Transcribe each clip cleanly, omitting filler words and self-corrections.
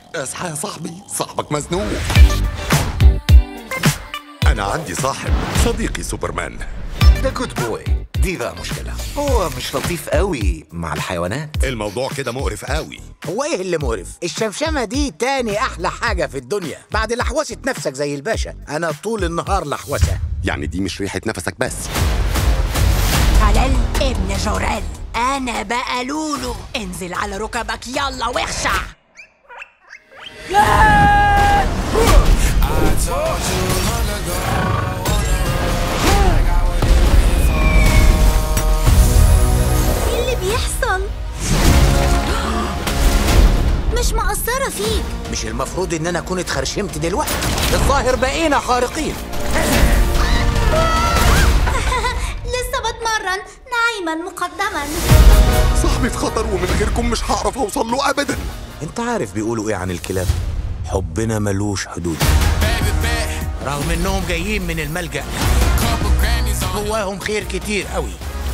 اصحى يا صاحبي، صاحبك مزنوق. أنا عندي صاحب صديقي سوبرمان. ده جود بوي. دي بقى مشكلة، هو مش لطيف قوي مع الحيوانات. الموضوع كده مقرف قوي. هو ايه اللي مقرف؟ الشمشمة دي تاني احلى حاجة في الدنيا بعد لحوسة نفسك زي الباشا. انا طول النهار لحوسة. يعني دي مش ريحة نفسك بس. خلال ابن جوريل، انا بقى لولو. انزل على ركبك يلا واخشع. ايه اللي بيحصل؟ مش مقصرة فيك. مش المفروض ان انا اكون اتخرشمت دلوقتي؟ الظاهر بقينا خارقين. لسه بتمرن نايما مقدما. صاحبي في خطر ومن غيركم مش هعرف أوصل له أبدا. انت عارف بيقولوا ايه عن الكلاب؟ حبنا ملوش حدود. رغم انهم جايين من الملجأ جواهم خير كتير قوي.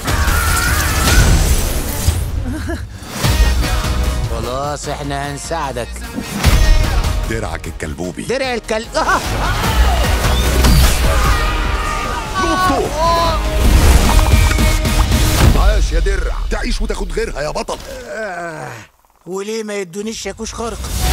خلاص احنا هنساعدك. درعك الكلبوبي. درع الكلب. نطوا. عاش يا درع، تعيش وتاخد غيرها يا بطل. وليه ما يدونيش شاكوش خارق؟